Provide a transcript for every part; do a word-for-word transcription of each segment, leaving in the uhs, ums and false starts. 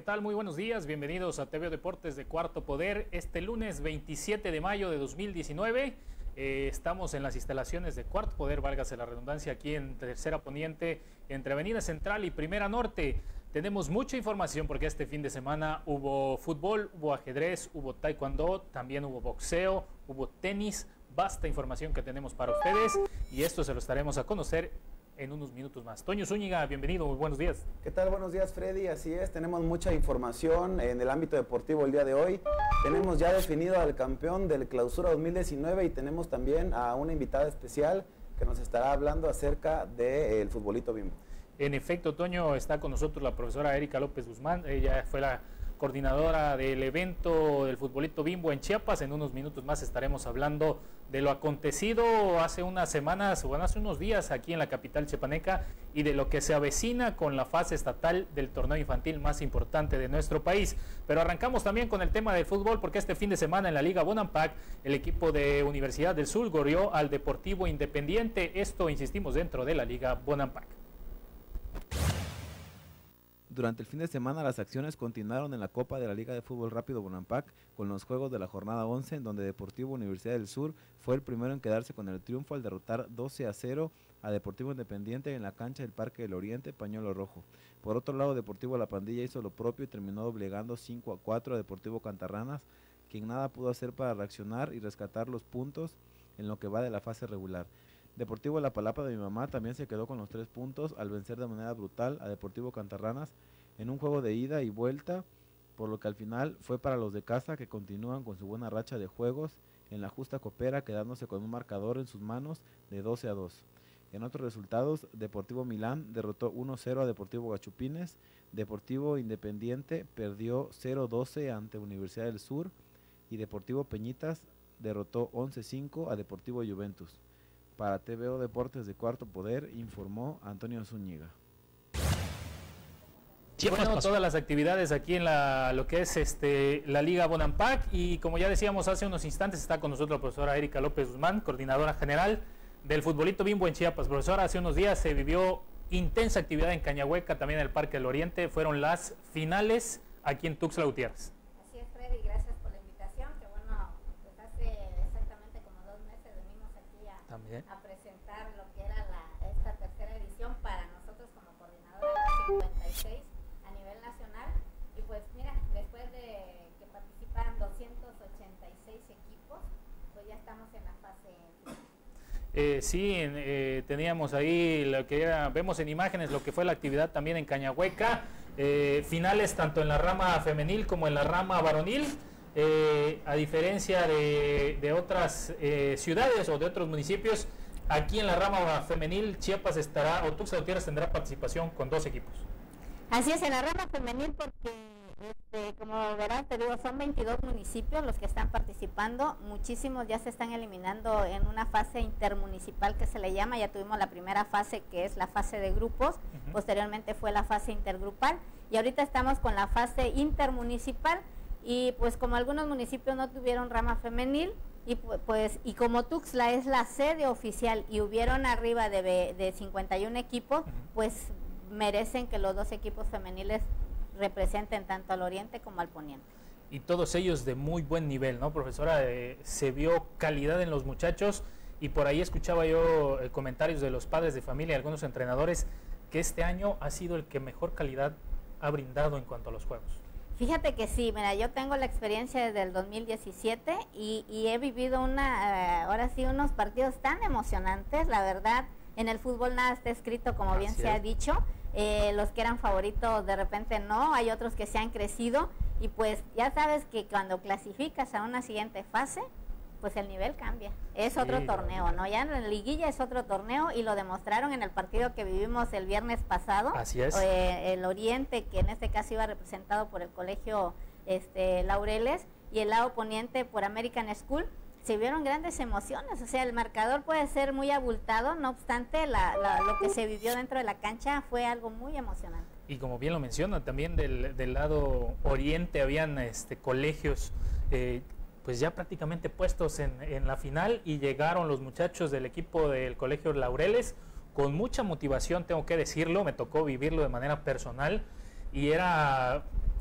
tal? Muy buenos días, bienvenidos a T V Deportes de Cuarto Poder. Este lunes veintisiete de mayo de dos mil diecinueve eh, estamos en las instalaciones de Cuarto Poder, válgase la redundancia, aquí en Tercera Poniente, entre Avenida Central y Primera Norte. Tenemos mucha información porque este fin de semana hubo fútbol, hubo ajedrez, hubo taekwondo, también hubo boxeo, hubo tenis. Basta información que tenemos para ustedes y esto se lo estaremos a conocer en unos minutos más. Toño Zúñiga, bienvenido, muy buenos días. ¿Qué tal? Buenos días, Freddy. Así es, tenemos mucha información en el ámbito deportivo el día de hoy. Tenemos ya definido al campeón del Clausura dos mil diecinueve y tenemos también a una invitada especial que nos estará hablando acerca del futbolito Bimbo. En efecto, Toño, está con nosotros la profesora Erika López Guzmán. Ella fue la coordinadora del evento del futbolito Bimbo en Chiapas. En unos minutos más estaremos hablando de lo acontecido hace unas semanas, o hace unos días aquí en la capital chiapaneca y de lo que se avecina con la fase estatal del torneo infantil más importante de nuestro país. Pero arrancamos también con el tema del fútbol porque este fin de semana en la Liga Bonampak el equipo de Universidad del Sur goleó al Deportivo Independiente. Esto, insistimos, dentro de la Liga Bonampak. Durante el fin de semana las acciones continuaron en la Copa de la Liga de Fútbol Rápido Bonampak con los juegos de la jornada once, en donde Deportivo Universidad del Sur fue el primero en quedarse con el triunfo al derrotar doce a cero a Deportivo Independiente en la cancha del Parque del Oriente, Pañuelo Rojo. Por otro lado, Deportivo La Pandilla hizo lo propio y terminó doblegando cinco a cuatro a Deportivo Cantarranas, quien nada pudo hacer para reaccionar y rescatar los puntos en lo que va de la fase regular. Deportivo La Palapa de mi mamá también se quedó con los tres puntos al vencer de manera brutal a Deportivo Cantarranas en un juego de ida y vuelta, por lo que al final fue para los de casa, que continúan con su buena racha de juegos en la justa copera, quedándose con un marcador en sus manos de doce a dos. En otros resultados, Deportivo Milán derrotó uno cero a Deportivo Gachupines, Deportivo Independiente perdió cero doce ante Universidad del Sur y Deportivo Peñitas derrotó once cinco a Deportivo Juventus. Para T V O Deportes de Cuarto Poder, informó Antonio Zúñiga. Bueno, todas las actividades aquí en la, lo que es este, la Liga Bonampak, y como ya decíamos hace unos instantes, está con nosotros la profesora Erika López Guzmán, coordinadora general del futbolito Bimbo en Chiapas. Profesora, hace unos días se vivió intensa actividad en Cañahueca, también en el Parque del Oriente, fueron las finales aquí en Tuxtla Gutiérrez. Así es, Freddy, gracias por la invitación, que bueno, pues hace exactamente como dos meses venimos aquí a, a presentar lo que era la, esta tercera edición para nosotros como coordinadora de cincuenta y seis a nivel nacional, y pues mira, después de que participaran doscientos ochenta y seis equipos, pues ya estamos en la fase final. Eh, sí, eh, teníamos ahí lo que era, vemos en imágenes lo que fue la actividad también en Cañahueca, eh, finales tanto en la rama femenil como en la rama varonil, eh, a diferencia de, de otras eh, ciudades o de otros municipios, aquí en la rama femenil Chiapas estará, o Tuxtla Gutiérrez tendrá participación con dos equipos. Así es, en la rama femenil, porque este, como verás, te digo, son veintidós municipios los que están participando, muchísimos ya se están eliminando en una fase intermunicipal que se le llama. Ya tuvimos la primera fase, que es la fase de grupos, uh-huh. Posteriormente fue la fase intergrupal, y ahorita estamos con la fase intermunicipal, y pues como algunos municipios no tuvieron rama femenil, y pues y como Tuxtla es la sede oficial y hubieron arriba de, de cincuenta y un equipos, uh-huh. Pues merecen que los dos equipos femeniles representen tanto al oriente como al poniente. Y todos ellos de muy buen nivel, ¿no, profesora? Eh, se vio calidad en los muchachos, y por ahí escuchaba yo eh, comentarios de los padres de familia y algunos entrenadores que este año ha sido el que mejor calidad ha brindado en cuanto a los juegos. Fíjate que sí, mira, yo tengo la experiencia desde el dos mil diecisiete y, y he vivido una, eh, ahora sí, unos partidos tan emocionantes, la verdad. En el fútbol nada está escrito, como bien se ha dicho, eh, los que eran favoritos de repente no, hay otros que se han crecido, y pues ya sabes que cuando clasificas a una siguiente fase, pues el nivel cambia, es sí, otro torneo, ¿no? Ya en la liguilla es otro torneo, y lo demostraron en el partido que vivimos el viernes pasado. Así es. Eh, el Oriente, que en este caso iba representado por el colegio este, Laureles, y el lado poniente por American School. Se vieron grandes emociones, o sea, el marcador puede ser muy abultado, no obstante, la, la, lo que se vivió dentro de la cancha fue algo muy emocionante. Y como bien lo menciona, también del, del lado oriente habían este, colegios eh, pues ya prácticamente puestos en, en la final, y llegaron los muchachos del equipo del colegio Laureles con mucha motivación, tengo que decirlo, me tocó vivirlo de manera personal, y era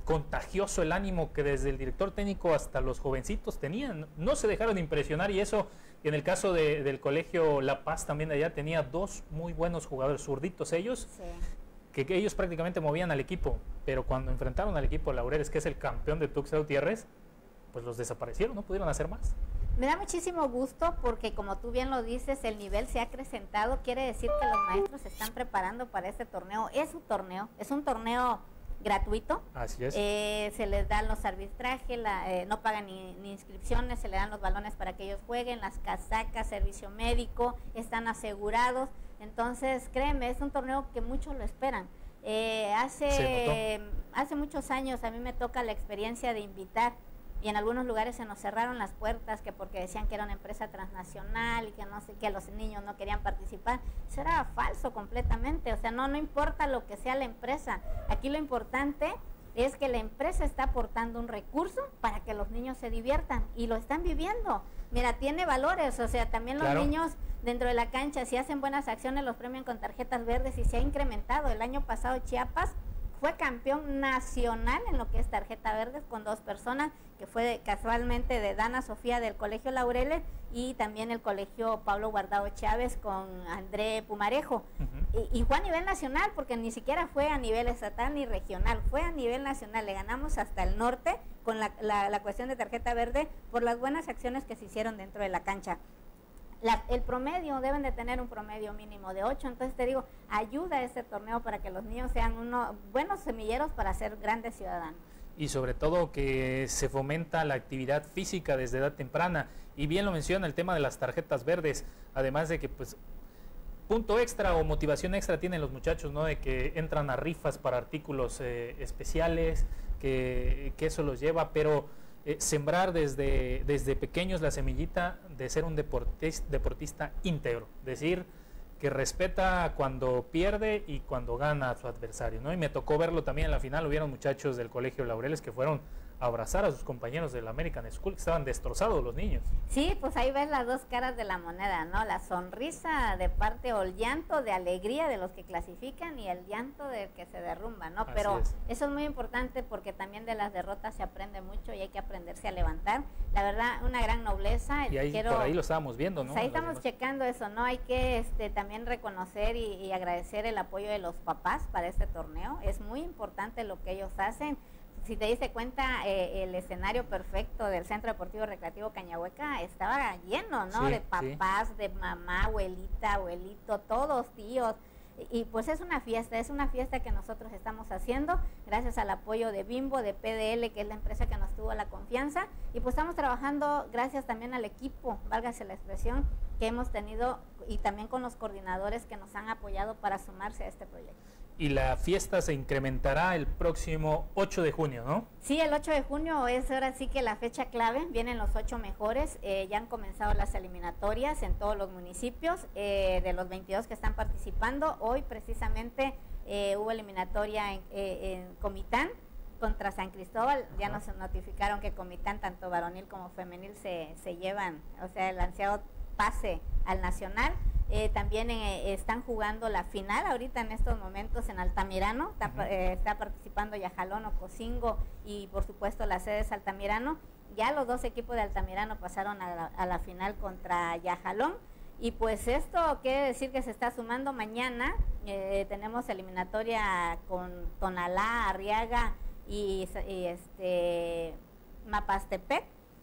contagioso el ánimo que desde el director técnico hasta los jovencitos tenían, no se dejaron impresionar, y eso en el caso de, del colegio La Paz también de allá tenía dos muy buenos jugadores, zurditos ellos, sí. que, que ellos prácticamente movían al equipo, pero cuando enfrentaron al equipo Laureles, que es el campeón de Tuxtla Gutiérrez, pues los desaparecieron, no pudieron hacer más. Me da muchísimo gusto porque, como tú bien lo dices, el nivel se ha acrecentado, quiere decir que los maestros se están preparando para este torneo. Es un torneo, es un torneo gratuito. Así es. Eh, se les dan los arbitrajes, la, eh, no pagan ni, ni inscripciones, se les dan los balones para que ellos jueguen, las casacas, servicio médico, están asegurados. Entonces, créeme, es un torneo que muchos lo esperan. Eh, hace, hace muchos años a mí me toca la experiencia de invitar, y en algunos lugares se nos cerraron las puertas, que porque decían que era una empresa transnacional y que no sé, que los niños no querían participar. Eso era falso completamente. O sea, no, no importa lo que sea la empresa. Aquí lo importante es que la empresa está aportando un recurso para que los niños se diviertan, y lo están viviendo. Mira, tiene valores, o sea, también los claro. niños dentro de la cancha, si hacen buenas acciones, los premian con tarjetas verdes, y se ha incrementado. El año pasado Chiapas fue campeón nacional en lo que es tarjeta verde, con dos personas, que fue de, casualmente de Dana Sofía del Colegio Laureles, y también el Colegio Pablo Guardado Chávez con André Pumarejo. Uh-huh. y, y fue a nivel nacional, porque ni siquiera fue a nivel estatal ni regional, fue a nivel nacional. Le ganamos hasta el norte con la, la, la cuestión de tarjeta verde por las buenas acciones que se hicieron dentro de la cancha. La, el promedio, deben de tener un promedio mínimo de ocho, entonces te digo, ayuda a este torneo para que los niños sean unos buenos semilleros para ser grandes ciudadanos. Y sobre todo que se fomenta la actividad física desde edad temprana, y bien lo menciona el tema de las tarjetas verdes, además de que pues punto extra o motivación extra tienen los muchachos, ¿no? De que entran a rifas para artículos eh, especiales, que, que eso los lleva, pero Eh, sembrar desde, desde pequeños la semillita de ser un deportista, deportista íntegro, decir que respeta cuando pierde y cuando gana a su adversario, ¿no? Y me tocó verlo también en la final, hubieron muchachos del Colegio Laureles que fueron a abrazar a sus compañeros del American School, que estaban destrozados los niños. Sí, pues ahí ves las dos caras de la moneda, ¿no? La sonrisa de parte, o el llanto de alegría de los que clasifican, y el llanto del que se derrumba, ¿no? Así Pero es. Eso es muy importante, porque también de las derrotas se aprende mucho y hay que aprenderse a levantar. La verdad, una gran nobleza. Y ahí, Quiero, por ahí lo estábamos viendo, ¿no? Pues ahí estamos checando eso, ¿no? Hay que este, también reconocer y, y agradecer el apoyo de los papás para este torneo. Es muy importante lo que ellos hacen. Si te diste cuenta, eh, el escenario perfecto del Centro Deportivo Recreativo Cañahueca estaba lleno, ¿no? Sí, de papás, sí. de mamá, abuelita, abuelito, todos, tíos. Y, y pues es una fiesta, es una fiesta que nosotros estamos haciendo gracias al apoyo de Bimbo, de P D L, que es la empresa que nos tuvo la confianza. Y pues estamos trabajando gracias también al equipo, válgase la expresión, que hemos tenido, y también con los coordinadores que nos han apoyado para sumarse a este proyecto. Y la fiesta se incrementará el próximo ocho de junio, ¿no? Sí, el ocho de junio es ahora sí que la fecha clave, vienen los ocho mejores, eh, ya han comenzado las eliminatorias en todos los municipios, eh, de los veintidós que están participando. Hoy precisamente eh, hubo eliminatoria en, eh, en Comitán contra San Cristóbal. Ya nos notificaron que Comitán, tanto varonil como femenil, se, se llevan, o sea, el ansiado pase al nacional. Eh, también eh, están jugando la final ahorita en estos momentos en Altamirano, está, uh-huh. eh, está participando Yajalón, Ocosingo y por supuesto la sede es Altamirano. Ya los dos equipos de Altamirano pasaron a la, a la final contra Yajalón, y pues esto quiere decir que se está sumando mañana. Eh, tenemos eliminatoria con Tonalá, Arriaga y, y este Mapastepec.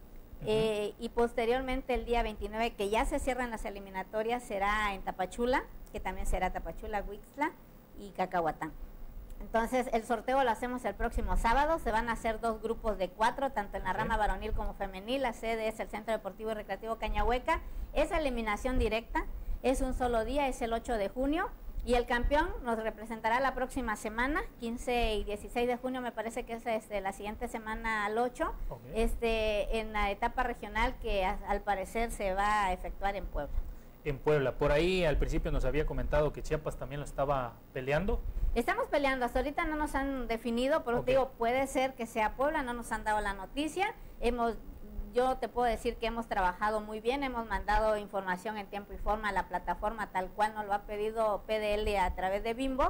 Eh, y posteriormente el día veintinueve, que ya se cierran las eliminatorias, será en Tapachula, que también será Tapachula, Huixtla y Cacahuatán. Entonces el sorteo lo hacemos el próximo sábado, se van a hacer dos grupos de cuatro, tanto en la rama varonil como femenil. La sede es el Centro Deportivo y Recreativo Cañahueca, es eliminación directa, es un solo día, es el ocho de junio. Y el campeón nos representará la próxima semana, quince y dieciséis de junio, me parece que es este, la siguiente semana al ocho, okay. este, en la etapa regional que a, al parecer se va a efectuar en Puebla. En Puebla, por ahí al principio nos había comentado que Chiapas también lo estaba peleando. Estamos peleando, hasta ahorita no nos han definido, pero okay. digo, puede ser que sea Puebla, no nos han dado la noticia. Hemos Yo te puedo decir que hemos trabajado muy bien, hemos mandado información en tiempo y forma a la plataforma tal cual nos lo ha pedido P D L a través de Bimbo,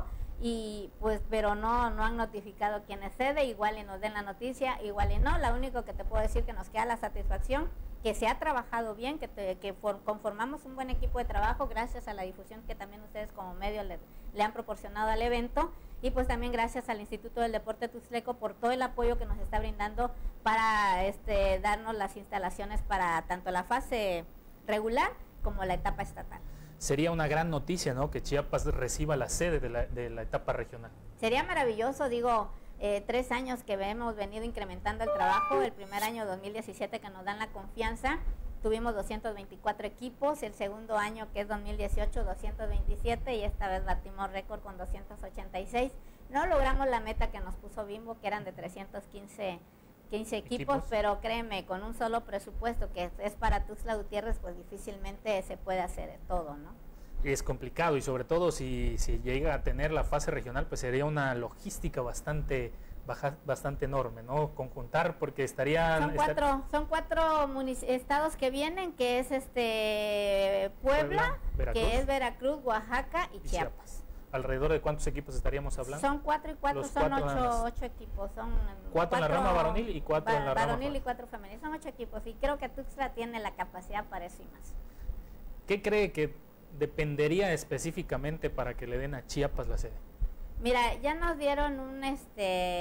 y pues pero no no han notificado quién es sede, igual y nos den la noticia, igual y no. Lo único que te puedo decir que nos queda la satisfacción que se ha trabajado bien, que, te, que for, conformamos un buen equipo de trabajo gracias a la difusión que también ustedes como medio le, le han proporcionado al evento, y pues también gracias al Instituto del Deporte Tuxtleco por todo el apoyo que nos está brindando para este darnos las instalaciones para tanto la fase regular como la etapa estatal. Sería una gran noticia, ¿no?, que Chiapas reciba la sede de la, de la etapa regional. Sería maravilloso, digo, eh, tres años que hemos venido incrementando el trabajo. El primer año, dos mil diecisiete, que nos dan la confianza, tuvimos doscientos veinticuatro equipos. El segundo año, que es dos mil dieciocho, doscientos veintisiete, y esta vez batimos récord con doscientos ochenta y seis. No logramos la meta que nos puso Bimbo, que eran de trescientos quince equipos, equipos, pero créeme, con un solo presupuesto que es para Tuxtla Gutiérrez, pues difícilmente se puede hacer todo, ¿no? Es complicado, y sobre todo si, si llega a tener la fase regional, pues sería una logística bastante baja, bastante enorme, ¿no? Conjuntar, porque estarían... Son cuatro, estar... son cuatro estados que vienen, que es este Puebla, Puebla que es Veracruz, Oaxaca y, y Chiapas. Chiapas. ¿Alrededor de cuántos equipos estaríamos hablando? Son cuatro y cuatro, Los son cuatro ocho, ocho equipos. Son cuatro, cuatro en la rama varonil y cuatro en la rama varonil y cuatro femenil. Son ocho equipos, y creo que Tuxtla tiene la capacidad para eso y más. ¿Qué cree que dependería específicamente para que le den a Chiapas la sede? Mira, ya nos dieron un, este,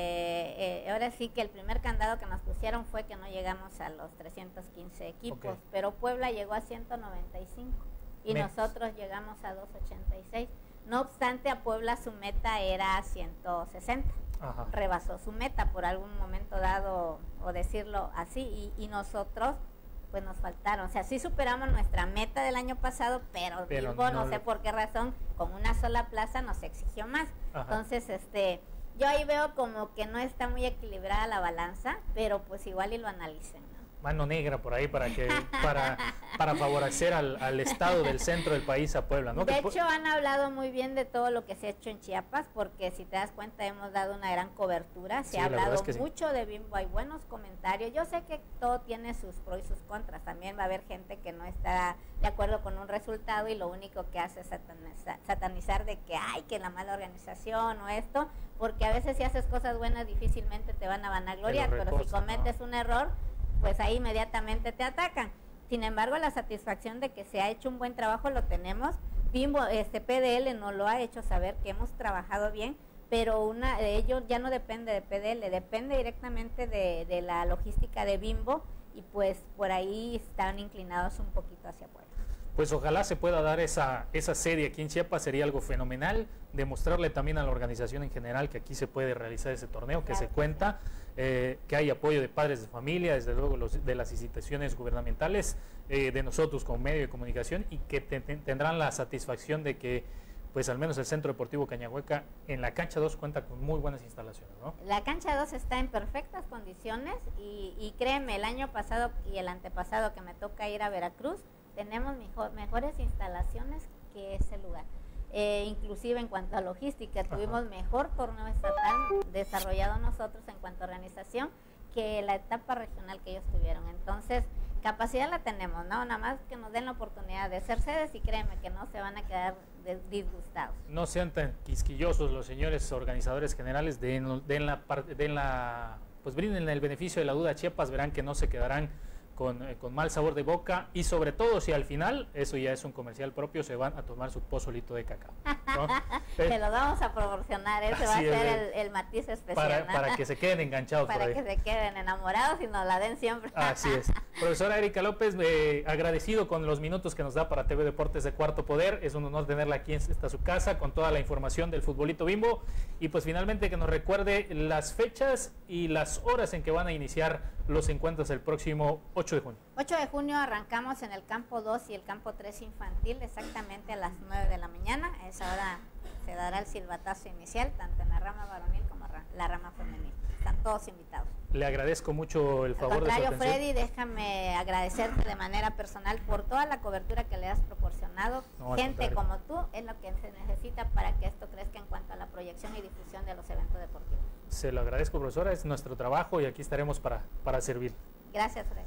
eh, ahora sí que el primer candado que nos pusieron fue que no llegamos a los trescientos quince equipos, okay. Pero Puebla llegó a ciento noventa y cinco y Menos. nosotros llegamos a doscientos ochenta y seis. No obstante, a Puebla su meta era ciento sesenta. Ajá. Rebasó su meta por algún momento dado, o decirlo así, y, y nosotros pues nos faltaron. O sea, sí superamos nuestra meta del año pasado, pero, pero Bimbo, no, no sé por qué razón, con una sola plaza nos exigió más. Ajá. Entonces, este, yo ahí veo como que no está muy equilibrada la balanza, pero pues igual y lo analicen, ¿no? Mano negra por ahí para que para para favorecer al, al estado del centro del país, a Puebla, ¿no? De hecho, han hablado muy bien de todo lo que se ha hecho en Chiapas, porque si te das cuenta hemos dado una gran cobertura, se sí, ha hablado es que mucho sí. de Bimbo, hay buenos comentarios. Yo sé que todo tiene sus pros y sus contras, también va a haber gente que no está de acuerdo con un resultado y lo único que hace es satanizar, satanizar de que hay que la mala organización o esto, porque a veces si haces cosas buenas difícilmente te van a vanagloriar, pero si cometes ¿no? un error, pues ahí inmediatamente te atacan. Sin embargo, la satisfacción de que se ha hecho un buen trabajo lo tenemos. Bimbo, este P D L nos lo ha hecho saber que hemos trabajado bien, pero una de ellos ya no depende de P D L, depende directamente de, de la logística de Bimbo, y pues por ahí están inclinados un poquito hacia Puebla. Pues ojalá se pueda dar esa, esa serie aquí en Chiapas, sería algo fenomenal, demostrarle también a la organización en general que aquí se puede realizar ese torneo, que claro se que cuenta, sí. eh, que hay apoyo de padres de familia, desde luego los, de las instituciones gubernamentales, eh, de nosotros como medio de comunicación, y que te, te, tendrán la satisfacción de que pues al menos el Centro Deportivo Cañahueca en la cancha dos cuenta con muy buenas instalaciones, ¿no? La cancha dos está en perfectas condiciones, y, y créeme, el año pasado y el antepasado que me toca ir a Veracruz, tenemos mejor, mejores instalaciones que ese lugar. Eh, inclusive en cuanto a logística, Ajá. tuvimos mejor torneo estatal desarrollado nosotros en cuanto a organización que la etapa regional que ellos tuvieron. Entonces, capacidad la tenemos, ¿no? Nada más que nos den la oportunidad de ser sedes, y créeme que no se van a quedar disgustados. No sean tan quisquillosos los señores organizadores generales, den, den la, den la, pues brinden el beneficio de la duda a Chiapas, verán que no se quedarán Con, eh, con mal sabor de boca, y sobre todo si al final, eso ya es un comercial propio, se van a tomar su pozolito de cacao, ¿no? Te lo vamos a proporcionar, ese va a ser el, el matiz especial, para, ¿no? para que se queden enganchados para por que se queden enamorados y nos la den siempre. Así es. Profesora Erika López, eh, agradecido con los minutos que nos da para T V Deportes de Cuarto Poder, es un honor tenerla aquí en esta su casa con toda la información del futbolito Bimbo, y pues finalmente que nos recuerde las fechas y las horas en que van a iniciar los encuentros el próximo ocho de junio. ocho de junio arrancamos en el campo dos y el campo tres infantil, exactamente a las nueve de la mañana. A esa hora se dará el silbatazo inicial, tanto en la rama varonil como la rama femenil. Están todos invitados. Le agradezco mucho el favor de su atención. Freddy, déjame agradecerte de manera personal por toda la cobertura que le has proporcionado. No, gente como tú es lo que se necesita para que esto crezca en cuanto a la proyección y difusión de los eventos deportivos. Se lo agradezco, profesora, es nuestro trabajo y aquí estaremos para, para servir. Gracias, Freddy.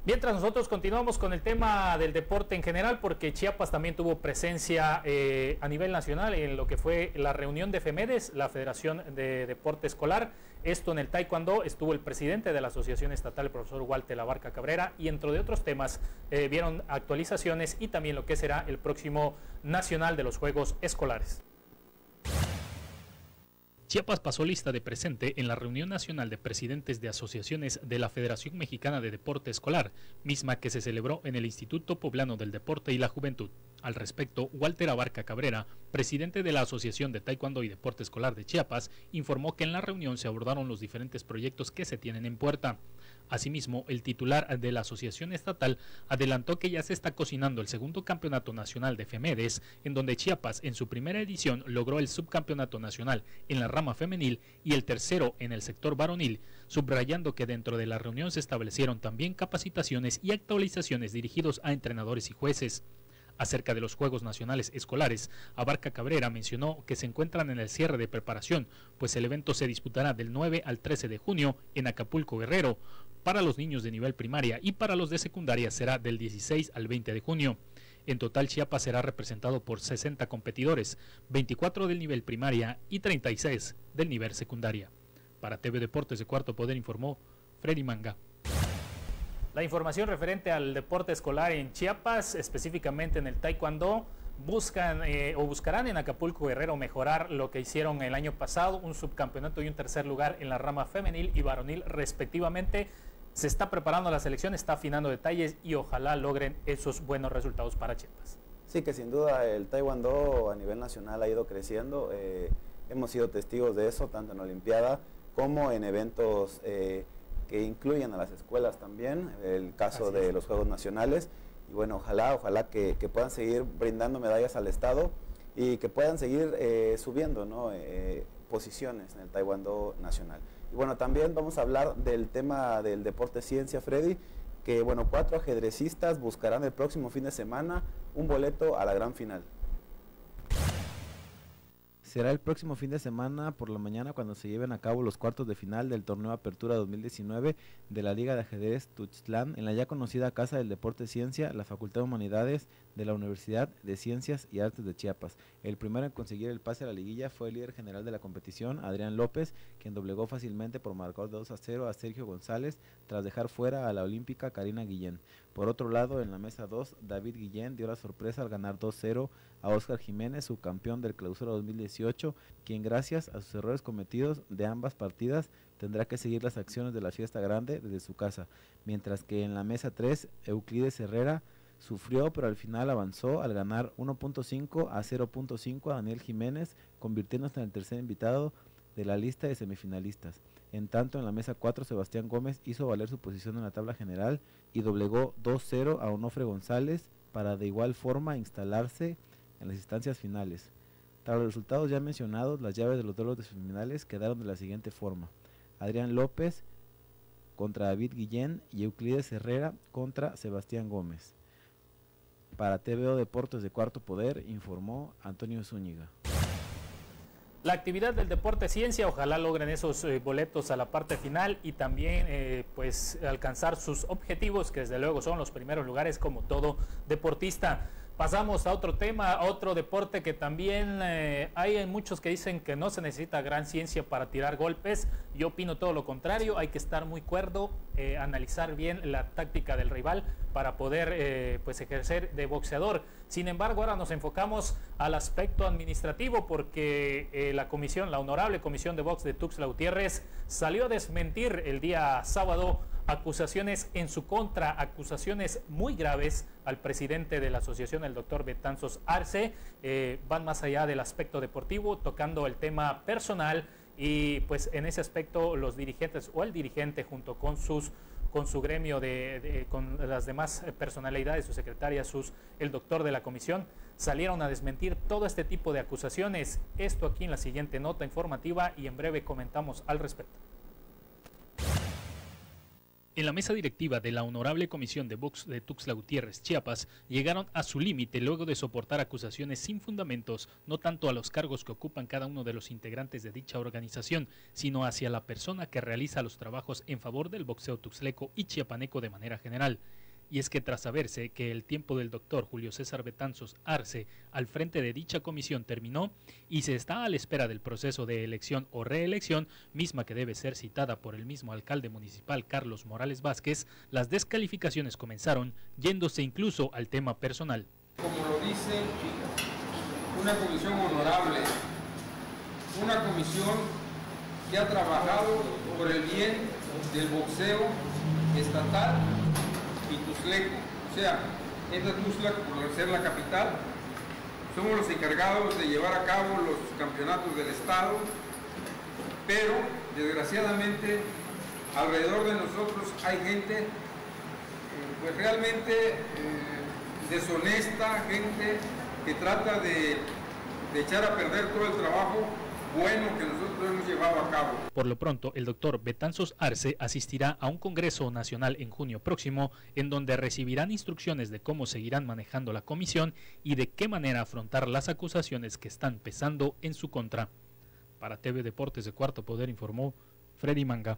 Mientras nosotros continuamos con el tema del deporte en general, porque Chiapas también tuvo presencia eh, a nivel nacional en lo que fue la reunión de FEMEDES, la Federación de Deporte Escolar. Esto en el taekwondo estuvo el presidente de la Asociación Estatal, el profesor Walter Abarca Cabrera, y entre de otros temas eh, vieron actualizaciones y también lo que será el próximo nacional de los Juegos Escolares. Chiapas pasó lista de presente en la reunión nacional de presidentes de asociaciones de la Federación Mexicana de Deporte Escolar, misma que se celebró en el Instituto Poblano del Deporte y la Juventud. Al respecto, Walter Abarca Cabrera, presidente de la Asociación de Taekwondo y Deporte Escolar de Chiapas, informó que en la reunión se abordaron los diferentes proyectos que se tienen en puerta. Asimismo, el titular de la Asociación Estatal adelantó que ya se está cocinando el segundo campeonato nacional de FEMEDES, en donde Chiapas en su primera edición logró el subcampeonato nacional en la rama femenil y el tercero en el sector varonil, subrayando que dentro de la reunión se establecieron también capacitaciones y actualizaciones dirigidos a entrenadores y jueces. Acerca de los Juegos Nacionales Escolares, Abarca Cabrera mencionó que se encuentran en el cierre de preparación, pues el evento se disputará del nueve al trece de junio en Acapulco, Guerrero, para los niños de nivel primaria, y para los de secundaria será del dieciséis al veinte de junio. En total, Chiapas será representado por sesenta competidores, veinticuatro del nivel primaria y treinta y seis del nivel secundaria. Para T V Deportes de Cuarto Poder informó Freddy Manga. La información referente al deporte escolar en Chiapas, específicamente en el taekwondo, buscan eh, o buscarán en Acapulco, Guerrero mejorar lo que hicieron el año pasado, un subcampeonato y un tercer lugar en la rama femenil y varonil respectivamente. Se está preparando la selección, está afinando detalles y ojalá logren esos buenos resultados para Chiapas. Sí, que sin duda el taekwondo a nivel nacional ha ido creciendo. Eh, hemos sido testigos de eso, tanto en Olimpiada como en eventos eh, que incluyen a las escuelas también, el caso de los Juegos Nacionales. Y bueno, ojalá, ojalá que, que puedan seguir brindando medallas al Estado y que puedan seguir eh, subiendo, ¿no? eh, posiciones en el taekwondo nacional. Y bueno, también vamos a hablar del tema del deporte ciencia, Freddy, que bueno, cuatro ajedrecistas buscarán el próximo fin de semana un boleto a la gran final. Será el próximo fin de semana por la mañana cuando se lleven a cabo los cuartos de final del torneo Apertura dos mil diecinueve de la Liga de Ajedrez Tuxtlan en la ya conocida Casa del Deporte Ciencia, la Facultad de Humanidades de la Universidad de Ciencias y Artes de Chiapas. El primero en conseguir el pase a la liguilla fue el líder general de la competición, Adrián López, quien doblegó fácilmente por marcador de dos a cero a Sergio González tras dejar fuera a la olímpica Karina Guillén. Por otro lado, en la mesa dos, David Guillén dio la sorpresa al ganar dos cero a Óscar Jiménez, subcampeón del Clausura dos mil dieciocho, quien gracias a sus errores cometidos de ambas partidas tendrá que seguir las acciones de la fiesta grande desde su casa, mientras que en la mesa tres, Euclides Herrera sufrió pero al final avanzó al ganar uno punto cinco a cero punto cinco a Daniel Jiménez, convirtiéndose en el tercer invitado de la lista de semifinalistas. En tanto, en la mesa cuatro, Sebastián Gómez hizo valer su posición en la tabla general y doblegó dos cero a Onofre González para de igual forma instalarse en las instancias finales. Tras los resultados ya mencionados, las llaves de los duelos de semifinales quedaron de la siguiente forma: Adrián López contra David Guillén y Euclides Herrera contra Sebastián Gómez. Para T V O Deportes de Cuarto Poder informó Antonio Zúñiga. La actividad del deporte ciencia, ojalá logren esos eh, boletos a la parte final y también eh, pues alcanzar sus objetivos, que desde luego son los primeros lugares como todo deportista. Pasamos a otro tema, a otro deporte que también eh, hay muchos que dicen que no se necesita gran ciencia para tirar golpes. Yo opino todo lo contrario, hay que estar muy cuerdo, eh, analizar bien la táctica del rival para poder eh, pues ejercer de boxeador. Sin embargo, ahora nos enfocamos al aspecto administrativo porque eh, la comisión, la honorable comisión de box de Tuxtla Gutiérrez salió a desmentir el día sábado acusaciones en su contra, acusaciones muy graves al presidente de la asociación, el doctor Betanzos Arce. Eh, van más allá del aspecto deportivo, tocando el tema personal y pues en ese aspecto los dirigentes o el dirigente junto con sus con su gremio de, de con las demás personalidades, su secretaria, sus el doctor de la comisión, salieron a desmentir todo este tipo de acusaciones. Esto aquí en la siguiente nota informativa y en breve comentamos al respecto. En la mesa directiva de la Honorable Comisión de Box de Tuxtla Gutiérrez, Chiapas, llegaron a su límite luego de soportar acusaciones sin fundamentos, no tanto a los cargos que ocupan cada uno de los integrantes de dicha organización, sino hacia la persona que realiza los trabajos en favor del boxeo tuxtleco y chiapaneco de manera general. Y es que tras saberse que el tiempo del doctor Julio César Betanzos Arce al frente de dicha comisión terminó y se está a la espera del proceso de elección o reelección, misma que debe ser citada por el mismo alcalde municipal Carlos Morales Vázquez, las descalificaciones comenzaron, yéndose incluso al tema personal. Como lo dice una comisión honorable, una comisión que ha trabajado por el bien del boxeo estatal y tuxtleco, o sea, esta Tuxtla, por ser la capital, somos los encargados de llevar a cabo los campeonatos del estado, pero desgraciadamente alrededor de nosotros hay gente eh, pues realmente eh, deshonesta, gente que trata de, de echar a perder todo el trabajo bueno que nosotros hemos llevado a cabo. Por lo pronto, el doctor Betanzos Arce asistirá a un congreso nacional en junio próximo, en donde recibirán instrucciones de cómo seguirán manejando la comisión y de qué manera afrontar las acusaciones que están pesando en su contra. Para T V Deportes de Cuarto Poder informó Freddy Manga.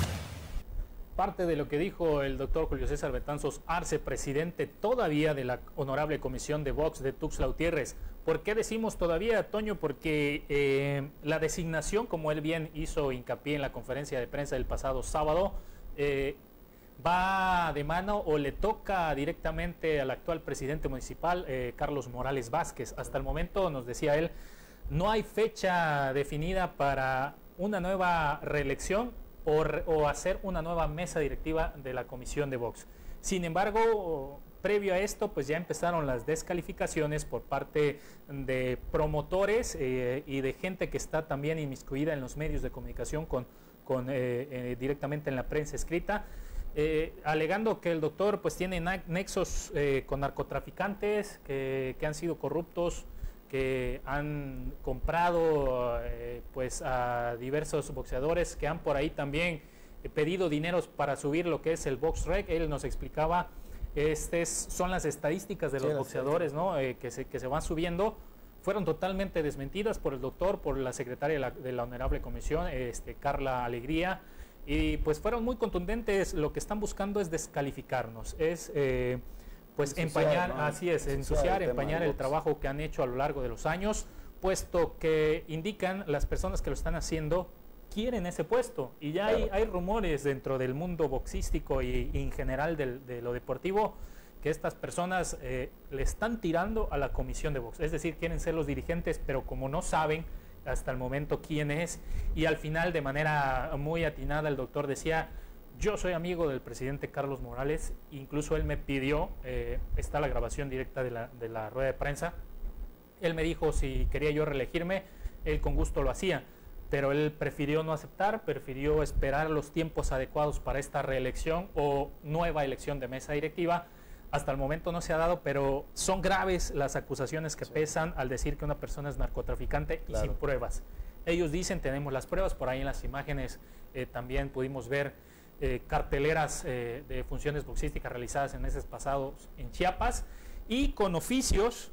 Parte de lo que dijo el doctor Julio César Betanzos Arce, presidente todavía de la Honorable Comisión de Box de Tuxtla Gutiérrez. ¿Por qué decimos todavía, Toño? Porque eh, la designación, como él bien hizo hincapié en la conferencia de prensa del pasado sábado, eh, va de mano o le toca directamente al actual presidente municipal, eh, Carlos Morales Vázquez. Hasta el momento, nos decía él, no hay fecha definida para una nueva reelección o, o hacer una nueva mesa directiva de la Comisión de Box. Sin embargo, previo a esto, pues ya empezaron las descalificaciones por parte de promotores eh, y de gente que está también inmiscuida en los medios de comunicación con, con, eh, eh, directamente en la prensa escrita, eh, alegando que el doctor pues tiene nexos eh, con narcotraficantes que, que han sido corruptos, que han comprado eh, pues a diversos boxeadores, que han por ahí también pedido dineros para subir lo que es el BoxRec. Él nos explicaba, estas son las estadísticas de los sí, boxeadores, ¿no? Eh, que, se, que se van subiendo. Fueron totalmente desmentidas por el doctor, por la secretaria de la, de la Honorable Comisión, este, Carla Alegría, y pues fueron muy contundentes. Lo que están buscando es descalificarnos, es eh, pues ensuciar, empañar, ¿no? Así es, ensuciar, el empañar el trabajo que han hecho a lo largo de los años, puesto que indican las personas que lo están haciendo quieren ese puesto, y ya claro. hay, hay rumores dentro del mundo boxístico y, y en general del, de lo deportivo, que estas personas eh, le están tirando a la comisión de box, es decir, quieren ser los dirigentes, pero como no saben hasta el momento quién es, y al final de manera muy atinada el doctor decía, yo soy amigo del presidente Carlos Morales, incluso él me pidió, eh, está la grabación directa de la, de la rueda de prensa, él me dijo si quería yo reelegirme, él con gusto lo hacía, pero él prefirió no aceptar, prefirió esperar los tiempos adecuados para esta reelección o nueva elección de mesa directiva. Hasta el momento no se ha dado, pero son graves las acusaciones que sí. pesan al decir que una persona es narcotraficante claro. y sin pruebas. Ellos dicen, tenemos las pruebas, por ahí en las imágenes eh, también pudimos ver eh, carteleras eh, de funciones boxísticas realizadas en meses pasados en Chiapas y con oficios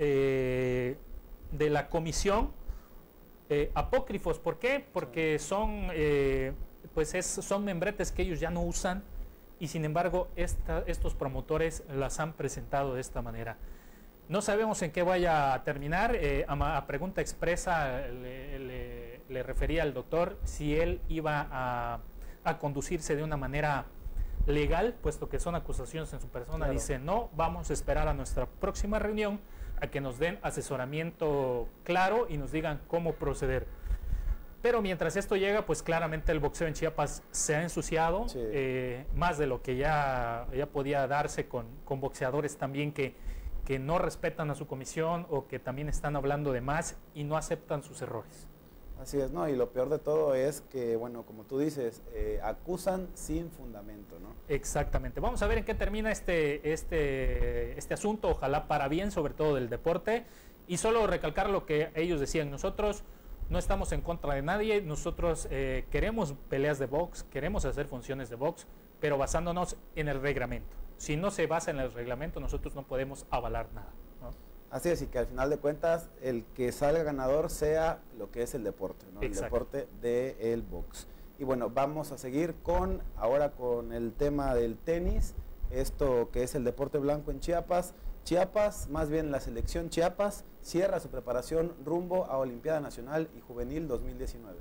eh, de la comisión Eh, apócrifos. ¿Por qué? Porque son, eh, pues es, son membretes que ellos ya no usan y sin embargo esta, estos promotores las han presentado de esta manera. No sabemos en qué vaya a terminar. Eh, a, a pregunta expresa le, le, le refería al doctor si él iba a, a conducirse de una manera legal, puesto que son acusaciones en su persona. Claro. Dice, no, vamos a esperar a nuestra próxima reunión a que nos den asesoramiento claro y nos digan cómo proceder. Pero mientras esto llega, pues claramente el boxeo en Chiapas se ha ensuciado, sí. eh, más de lo que ya, ya podía darse con, con boxeadores también que, que no respetan a su comisión o que también están hablando de más y no aceptan sus errores. Así es, ¿no? Y lo peor de todo es que, bueno, como tú dices, eh, acusan sin fundamento, ¿no? Exactamente. Vamos a ver en qué termina este, este, este asunto, ojalá para bien, sobre todo del deporte. Y solo recalcar lo que ellos decían, nosotros no estamos en contra de nadie, nosotros eh, queremos peleas de box, queremos hacer funciones de box, pero basándonos en el reglamento. Si no se basa en el reglamento, nosotros no podemos avalar nada, ¿no? Así es, y que al final de cuentas el que salga ganador sea lo que es el deporte, ¿no? El deporte del box. Y bueno, vamos a seguir con ahora con el tema del tenis, esto que es el deporte blanco en Chiapas. Chiapas, más bien la selección Chiapas, cierra su preparación rumbo a Olimpiada Nacional y Juvenil dos mil diecinueve.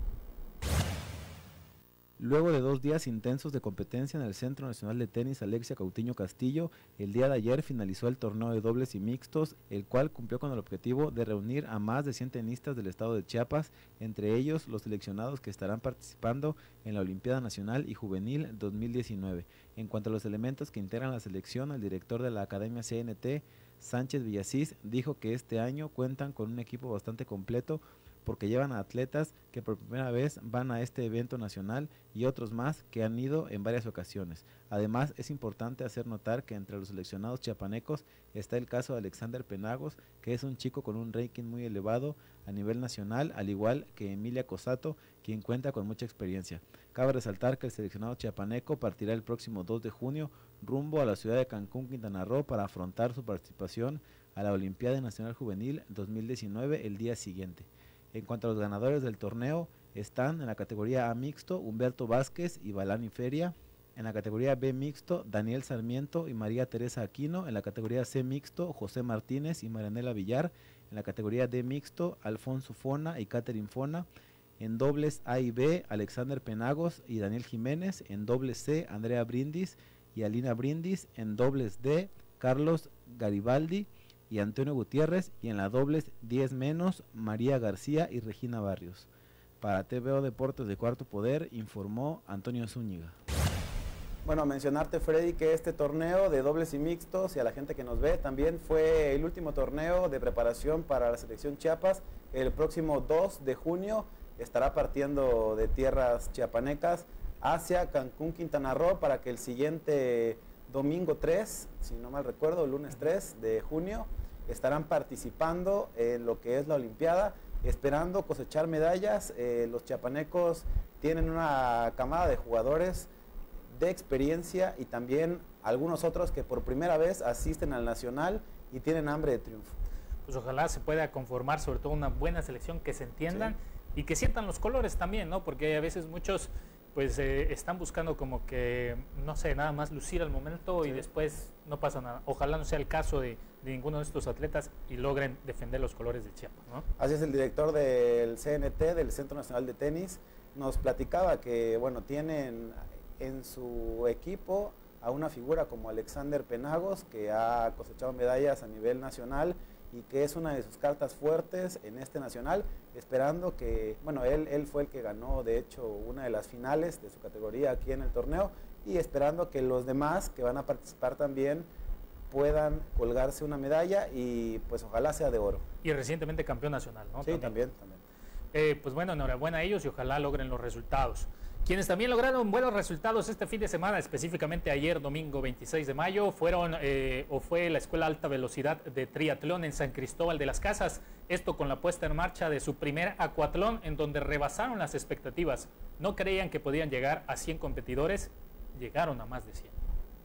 Luego de dos días intensos de competencia en el Centro Nacional de Tenis Alexia Cautiño Castillo, el día de ayer finalizó el torneo de dobles y mixtos, el cual cumplió con el objetivo de reunir a más de cien tenistas del estado de Chiapas, entre ellos los seleccionados que estarán participando en la Olimpiada Nacional y Juvenil dos mil diecinueve. En cuanto a los elementos que integran la selección, el director de la Academia C N T, Sánchez Villasís, dijo que este año cuentan con un equipo bastante completo, porque llevan a atletas que por primera vez van a este evento nacional y otros más que han ido en varias ocasiones. Además, es importante hacer notar que entre los seleccionados chiapanecos está el caso de Alexander Penagos, que es un chico con un ranking muy elevado a nivel nacional, al igual que Emilia Cosato, quien cuenta con mucha experiencia. Cabe resaltar que el seleccionado chiapaneco partirá el próximo dos de junio rumbo a la ciudad de Cancún, Quintana Roo, para afrontar su participación a la Olimpiada Nacional Juvenil dos mil diecinueve el día siguiente. En cuanto a los ganadores del torneo, están en la categoría A mixto Humberto Vázquez y Balani Feria, en la categoría B mixto Daniel Sarmiento y María Teresa Aquino, en la categoría C mixto José Martínez y Marianela Villar, en la categoría D mixto Alfonso Fona y Catherine Fona, en dobles A y B Alexander Penagos y Daniel Jiménez, en dobles C Andrea Brindis y Alina Brindis, en dobles D Carlos Garibaldi y Antonio Gutiérrez, y en la dobles diez menos María García y Regina Barrios. Para T V O Deportes de Cuarto Poder, informó Antonio Zúñiga. Bueno, mencionarte, Freddy, que este torneo de dobles y mixtos, y a la gente que nos ve, también fue el último torneo de preparación para la selección Chiapas. El próximo dos de junio estará partiendo de tierras chiapanecas hacia Cancún, Quintana Roo, para que el siguiente domingo tres, si no mal recuerdo, lunes tres de junio, estarán participando en lo que es la Olimpiada, esperando cosechar medallas. Eh, los chiapanecos tienen una camada de jugadores de experiencia y también algunos otros que por primera vez asisten al Nacional y tienen hambre de triunfo. Pues ojalá se pueda conformar sobre todo una buena selección, que se entiendan, sí, y que sientan los colores también, ¿no? Porque a veces muchos pues eh, están buscando como que, no sé, nada más lucir al momento, sí, y después no pasa nada. Ojalá no sea el caso de, de ninguno de estos atletas y logren defender los colores de Chiapas, ¿no? Así es, el director del C N T, del Centro Nacional de Tenis, nos platicaba que, bueno, tienen en su equipo a una figura como Alexander Penagos, que ha cosechado medallas a nivel nacional y que es una de sus cartas fuertes en este nacional, esperando que, bueno, él, él fue el que ganó, de hecho, una de las finales de su categoría aquí en el torneo, y esperando que los demás que van a participar también puedan colgarse una medalla y pues ojalá sea de oro. Y recientemente campeón nacional, ¿no? Sí, también, también. Eh, pues bueno, enhorabuena a ellos y ojalá logren los resultados. Quienes también lograron buenos resultados este fin de semana, específicamente ayer, domingo veintiséis de mayo, fueron eh, o fue la Escuela Alta Velocidad de Triatlón en San Cristóbal de las Casas. Esto con la puesta en marcha de su primer acuatlón, en donde rebasaron las expectativas. No creían que podían llegar a cien competidores, llegaron a más de cien.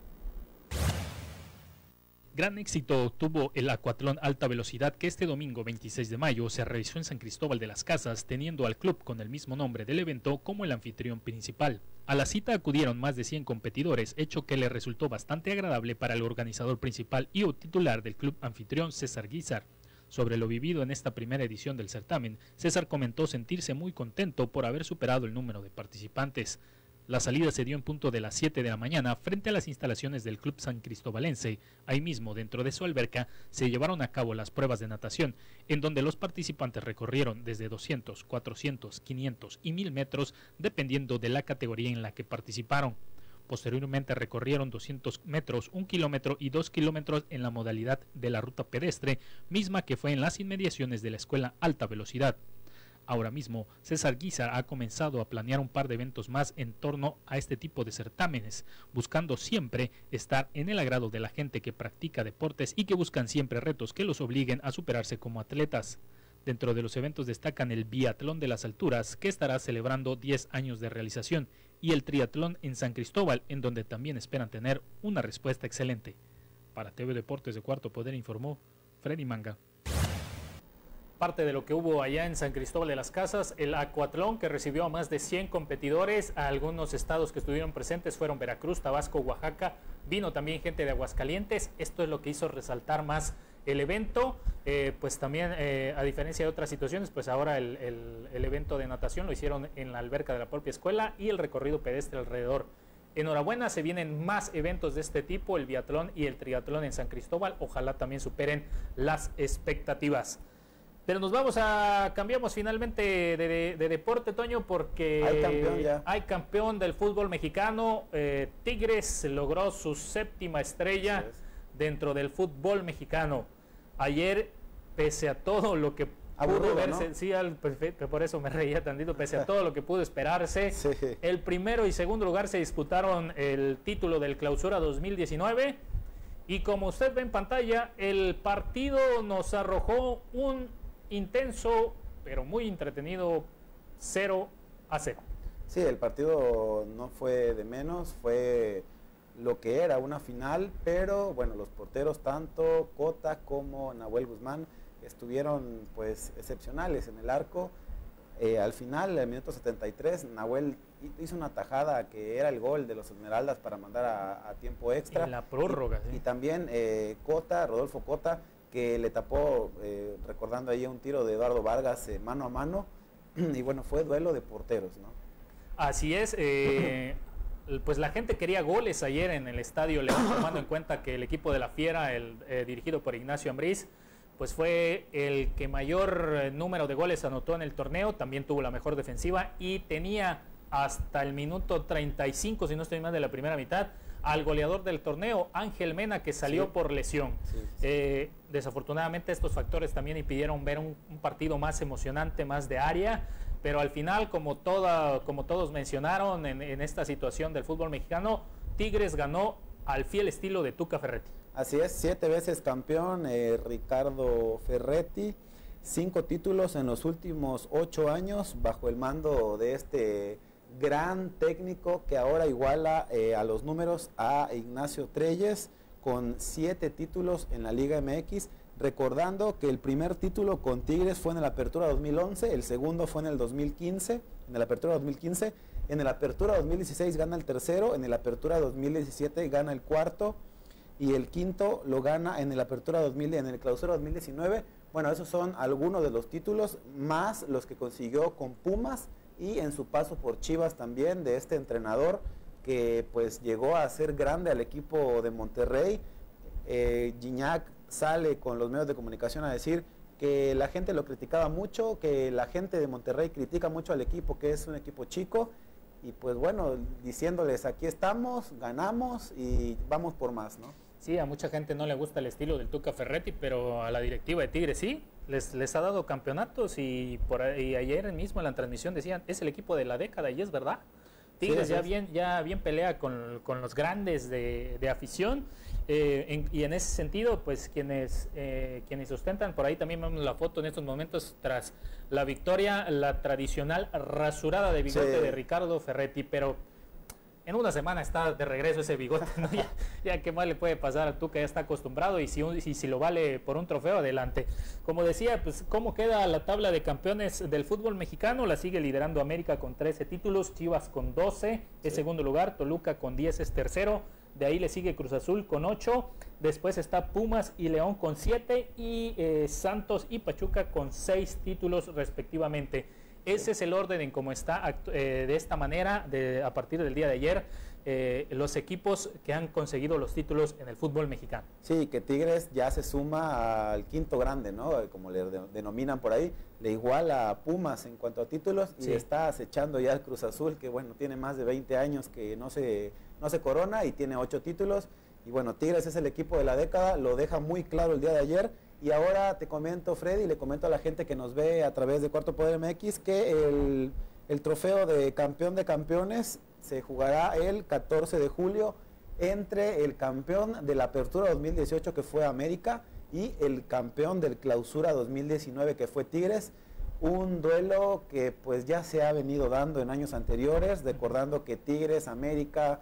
Gran éxito tuvo el acuatlón alta velocidad que este domingo veintiséis de mayo se realizó en San Cristóbal de las Casas, teniendo al club con el mismo nombre del evento como el anfitrión principal. A la cita acudieron más de cien competidores, hecho que le resultó bastante agradable para el organizador principal y o titular del club anfitrión, César Guizar. Sobre lo vivido en esta primera edición del certamen, César comentó sentirse muy contento por haber superado el número de participantes. La salida se dio en punto de las siete de la mañana frente a las instalaciones del Club San Cristobalense. Ahí mismo, dentro de su alberca, se llevaron a cabo las pruebas de natación, en donde los participantes recorrieron desde doscientos, cuatrocientos, quinientos y mil metros, dependiendo de la categoría en la que participaron. Posteriormente recorrieron doscientos metros, un kilómetro y dos kilómetros en la modalidad de la ruta pedestre, misma que fue en las inmediaciones de la Escuela Alta Velocidad. Ahora mismo, César Guizar ha comenzado a planear un par de eventos más en torno a este tipo de certámenes, buscando siempre estar en el agrado de la gente que practica deportes y que buscan siempre retos que los obliguen a superarse como atletas. Dentro de los eventos destacan el Biatlón de las Alturas, que estará celebrando diez años de realización. y el triatlón en San Cristóbal, en donde también esperan tener una respuesta excelente. Para T V Deportes de Cuarto Poder informó Freddy Manga. Parte de lo que hubo allá en San Cristóbal de las Casas, el acuatlón, que recibió a más de cien competidores. A algunos estados que estuvieron presentes fueron Veracruz, Tabasco, Oaxaca. Vino también gente de Aguascalientes. Esto es lo que hizo resaltar más el evento. Eh, pues también, eh, a diferencia de otras situaciones, pues ahora el, el, el evento de natación lo hicieron en la alberca de la propia escuela y el recorrido pedestre alrededor. Enhorabuena, se vienen más eventos de este tipo, el biatlón y el triatlón en San Cristóbal. Ojalá también superen las expectativas. Pero nos vamos a, cambiamos finalmente de, de, de deporte, Toño, porque hay campeón, ya. hay campeón del fútbol mexicano. eh, Tigres logró su séptima estrella sí dentro del fútbol mexicano. Ayer, pese a todo lo que Aburrido, pudo verse, ¿no? sí, al, por eso me reía tantito, pese a todo lo que pudo esperarse, sí. El primero y segundo lugar se disputaron el título del Clausura dos mil diecinueve. Y como usted ve en pantalla, el partido nos arrojó un intenso, pero muy entretenido cero a cero. Sí, el partido no fue de menos, fue lo que era una final, pero bueno, los porteros tanto Cota como Nahuel Guzmán estuvieron pues excepcionales en el arco. Eh, al final, en el minuto setenta y tres, Nahuel hizo una tajada que era el gol de los Esmeraldas para mandar a, a tiempo extra. En la prórroga. Y, sí. y también eh, Cota, Rodolfo Cota, que le tapó, eh, recordando ahí un tiro de Eduardo Vargas eh, mano a mano, y bueno, fue duelo de porteros, ¿no? Así es, eh, pues la gente quería goles ayer en el Estadio León, tomando en cuenta que el equipo de la Fiera, el, eh, dirigido por Ignacio Ambriz, pues fue el que mayor eh, número de goles anotó en el torneo, también tuvo la mejor defensiva y tenía hasta el minuto treinta y cinco, si no estoy mal, de la primera mitad, al goleador del torneo, Ángel Mena, que salió sí. por lesión. Sí, sí. Eh, desafortunadamente estos factores también impidieron ver un, un partido más emocionante, más de área, pero al final, como, toda, como todos mencionaron en, en esta situación del fútbol mexicano, Tigres ganó al fiel estilo de Tuca Ferretti. Así es, siete veces campeón eh, Ricardo Ferretti, cinco títulos en los últimos ocho años bajo el mando de este gran técnico que ahora iguala eh, a los números a Ignacio Treyes con siete títulos en la Liga M X, recordando que el primer título con Tigres fue en la Apertura dos mil once, el segundo fue en el dos mil quince, en la Apertura dos mil quince, en la Apertura dos mil dieciséis gana el tercero, en la Apertura dos mil diecisiete gana el cuarto y el quinto lo gana en la Apertura dos mil, en el Clausura dos mil diecinueve. Bueno, esos son algunos de los títulos, más los que consiguió con Pumas y en su paso por Chivas también, de este entrenador que pues llegó a ser grande al equipo de Monterrey. eh, Gignac sale con los medios de comunicación a decir que la gente lo criticaba mucho, que la gente de Monterrey critica mucho al equipo, que es un equipo chico, y pues bueno, diciéndoles aquí estamos, ganamos y vamos por más, ¿no? Sí, a mucha gente no le gusta el estilo del Tuca Ferretti, pero a la directiva de Tigres sí, les, les ha dado campeonatos y, por, y ayer mismo en la transmisión decían, es el equipo de la década y es verdad. Tigres sí, ya, bien, ya bien pelea con, con los grandes de, de afición eh, en, y en ese sentido, pues quienes, eh, quienes sustentan, por ahí también vemos la foto en estos momentos tras la victoria, la tradicional rasurada de bigote sí. de Ricardo Ferretti, pero en una semana está de regreso ese bigote, ¿no? ya, ya qué más le puede pasar al Tuca, ya está acostumbrado y si, si, si lo vale por un trofeo, adelante. Como decía, pues cómo queda la tabla de campeones del fútbol mexicano, la sigue liderando América con trece títulos, Chivas con doce, es sí. segundo lugar, Toluca con diez es tercero, de ahí le sigue Cruz Azul con ocho, después está Pumas y León con siete y eh, Santos y Pachuca con seis títulos respectivamente. Ese es el orden en cómo está eh, de esta manera, de, a partir del día de ayer, eh, los equipos que han conseguido los títulos en el fútbol mexicano. Sí, que Tigres ya se suma al quinto grande, ¿no? Como le de, denominan por ahí, le iguala a Pumas en cuanto a títulos y sí. está acechando ya el Cruz Azul, que bueno, tiene más de veinte años que no se, no se corona y tiene ocho títulos. Y bueno, Tigres es el equipo de la década, lo deja muy claro el día de ayer. Y ahora te comento, Freddy, le comento a la gente que nos ve a través de Cuarto Poder M X que el, el trofeo de campeón de campeones se jugará el catorce de julio entre el campeón de la Apertura dos mil dieciocho, que fue América, y el campeón del Clausura dos mil diecinueve, que fue Tigres. un duelo que pues ya se ha venido dando en años anteriores, recordando que Tigres, América,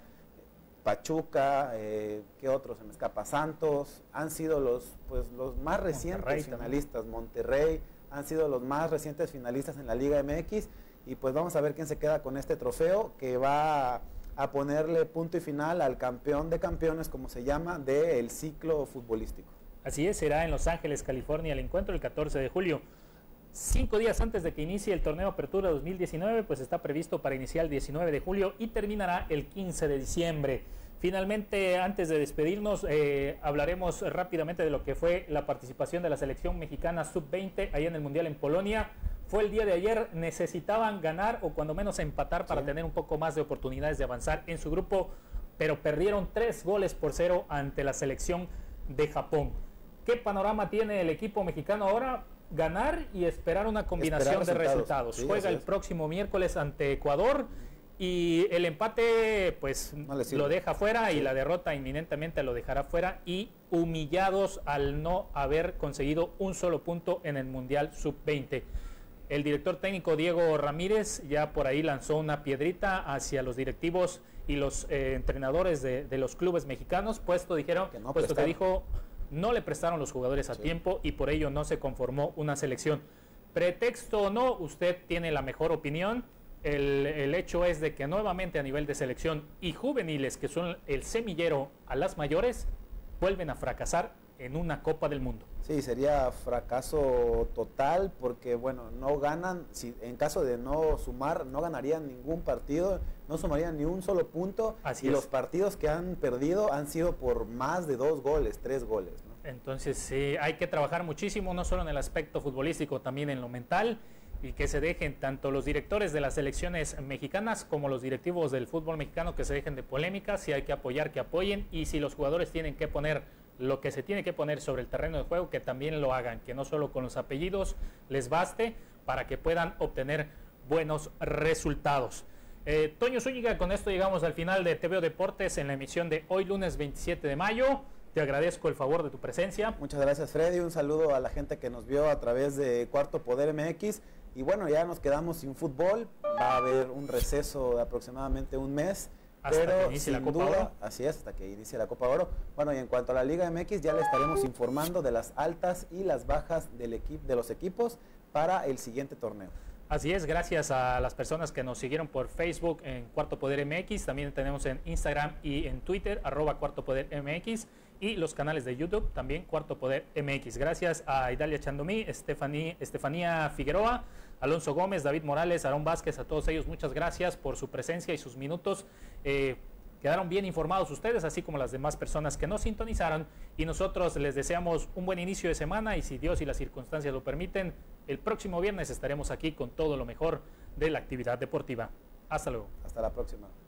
Pachuca, eh, ¿qué otros? Se me escapa, Santos, han sido los, pues, los más recientes Monterrey, finalistas, también. Monterrey, han sido los más recientes finalistas en la Liga M X, y pues vamos a ver quién se queda con este trofeo, que va a, a ponerle punto y final al campeón de campeones, como se llama, del ciclo futbolístico. Así es, será en Los Ángeles, California, el encuentro el catorce de julio. Cinco días antes de que inicie el torneo Apertura dos mil diecinueve, pues está previsto para iniciar el diecinueve de julio y terminará el quince de diciembre. Finalmente, antes de despedirnos, eh, hablaremos rápidamente de lo que fue la participación de la selección mexicana sub veinte allá en el Mundial en Polonia. Fue el día de ayer, necesitaban ganar o cuando menos empatar para sí. tener un poco más de oportunidades de avanzar en su grupo, pero perdieron tres goles por cero ante la selección de Japón. ¿Qué panorama tiene el equipo mexicano ahora? Ganar y esperar una combinación esperar resultados. de resultados. Sí, Juega el próximo miércoles ante Ecuador y el empate pues no lo deja fuera sí. y la derrota inminentemente lo dejará fuera, y humillados al no haber conseguido un solo punto en el Mundial sub veinte. El director técnico Diego Ramírez ya por ahí lanzó una piedrita hacia los directivos y los eh, entrenadores de, de los clubes mexicanos, puesto dijeron, que no puesto que dijo no le prestaron los jugadores a sí. tiempo y por ello no se conformó una selección. Pretexto o no, usted tiene la mejor opinión. El, el hecho es de que nuevamente a nivel de selección y juveniles, que son el semillero a las mayores, vuelven a fracasar en una Copa del Mundo. Sí, sería fracaso total porque, bueno, no ganan, si en caso de no sumar, no ganarían ningún partido, no sumarían ni un solo punto. Así y es. Los partidos que han perdido han sido por más de dos goles, tres goles, ¿no? Entonces, sí, hay que trabajar muchísimo, no solo en el aspecto futbolístico, también en lo mental, y que se dejen tanto los directores de las selecciones mexicanas como los directivos del fútbol mexicano que se dejen de polémicas. Si hay que apoyar, que apoyen, y si los jugadores tienen que poner lo que se tiene que poner sobre el terreno de juego, que también lo hagan, que no solo con los apellidos les baste para que puedan obtener buenos resultados. Eh, Toño Zúñiga, con esto llegamos al final de T V O Deportes en la emisión de hoy lunes veintisiete de mayo. Te agradezco el favor de tu presencia. Muchas gracias, Freddy, un saludo a la gente que nos vio a través de Cuarto Poder M X, y bueno, ya nos quedamos sin fútbol, va a haber un receso de aproximadamente un mes. Hasta pero que inicie sin la Copa duda, Oro. Así es, hasta que inicie la Copa Oro. Bueno, y en cuanto a la Liga M X, ya le estaremos informando de las altas y las bajas del equipo, de los equipos para el siguiente torneo. Así es, gracias a las personas que nos siguieron por Facebook en Cuarto Poder M X, también tenemos en Instagram y en Twitter, arroba Cuarto Poder M X, y los canales de YouTube, también Cuarto Poder M X. Gracias a Idalia Chandomí, Estefanía, Estefanía Figueroa, Alonso Gómez, David Morales, Aarón Vázquez, a todos ellos muchas gracias por su presencia y sus minutos. Eh, quedaron bien informados ustedes, así como las demás personas que nos sintonizaron, y nosotros les deseamos un buen inicio de semana, y si Dios y las circunstancias lo permiten, el próximo viernes estaremos aquí con todo lo mejor de la actividad deportiva. Hasta luego. Hasta la próxima.